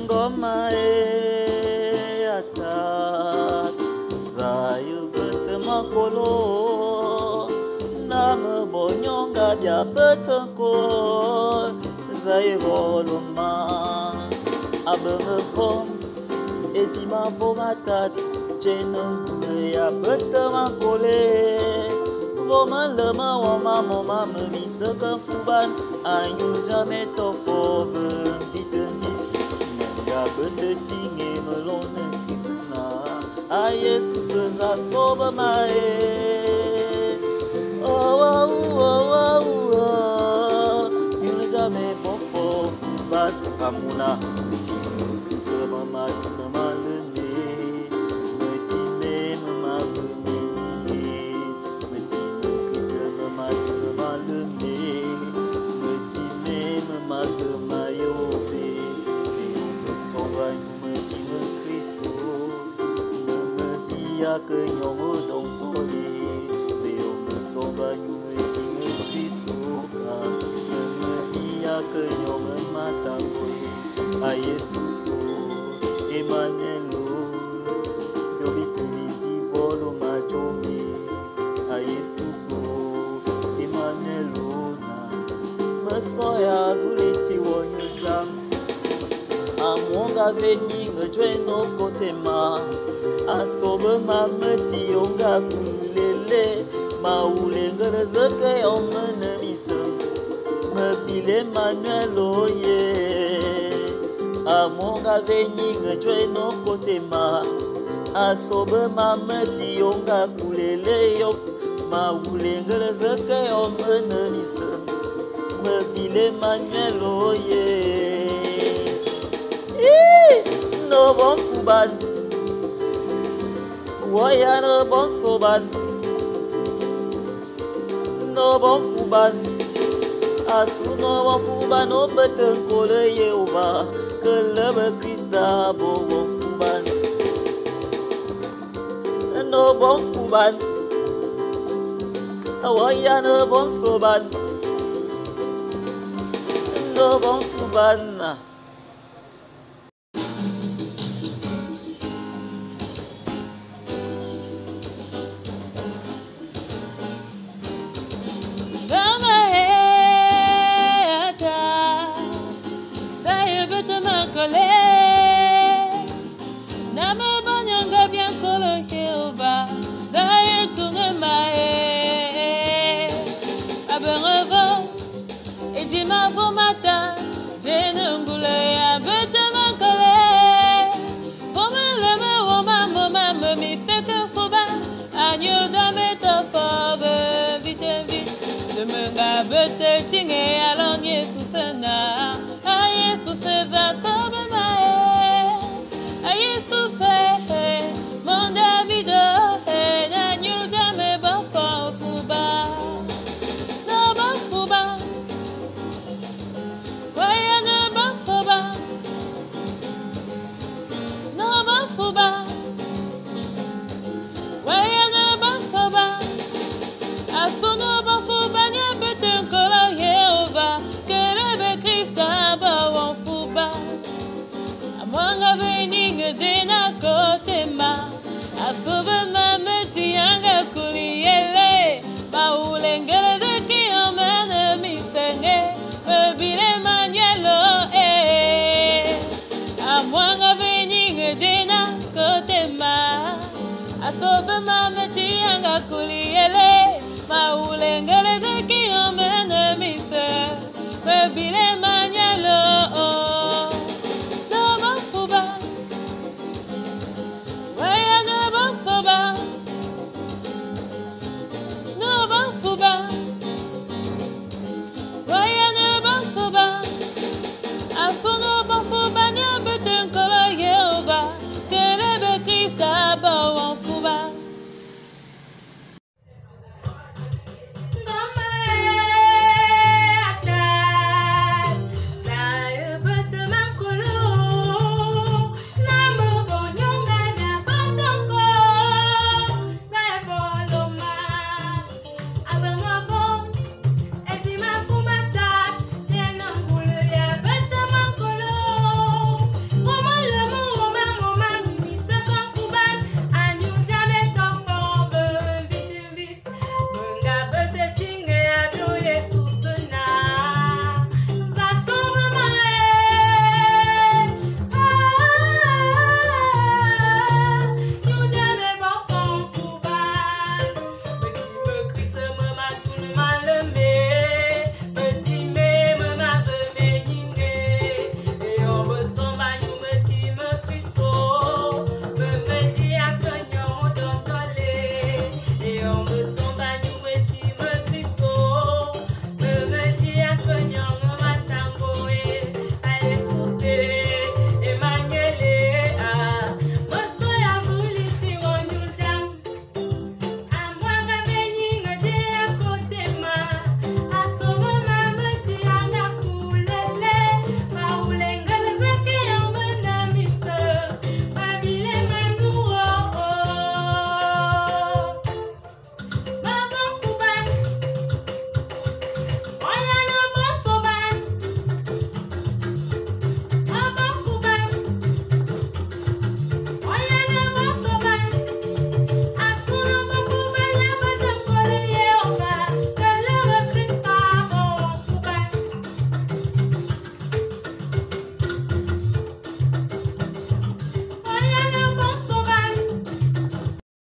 ngoma atat zayu betemakolo nama bonyonga bia betenko zayu voluma abengepom etima pomatat jeneng ya betemakole Woman lama wama mama memisa kefuban ayu jame tofo vite ya bende tinge melone kisna a Yesus za soba mae oh oh oh oh you jame bofo fuban amuna tinge sama mama lene metine mama que nhau đồng thôi điều mà so với người chỉ người Cristo cả dia que nhau mà ta coi a Jesus Emmanuel yo bituniti volo machomi a Jesus Emmanuel na masoya zuliti wonyo jam amonga veni ngejwe no kotema asobe mameti onga kulele maulengere zeke omene miso mabile Manuel oye amonga veni ngejwe no kotema asobe mameti onga kulele yo maulengere zeke omene miso mabile Manuel oye no bon kuban Waya no bon soban no bon fuban asu no bon fuban no beten kole Yehova kelebe Krista bo bon fuban no bon fuban waya no bon soban no bon fuban Asobe mama tianga kuliele